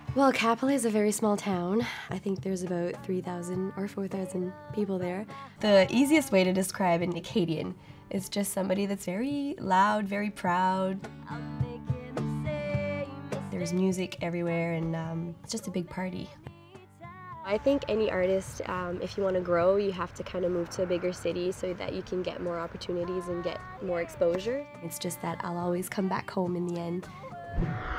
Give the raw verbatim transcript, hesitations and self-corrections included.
Well, Kapolei is a very small town. I think there's about three thousand or four thousand people there. The easiest way to describe an Acadian is just somebody that's very loud, very proud. There's music everywhere, and um, it's just a big party. I think any artist, um, if you want to grow, you have to kind of move to a bigger city so that you can get more opportunities and get more exposure. It's just that I'll always come back home in the end.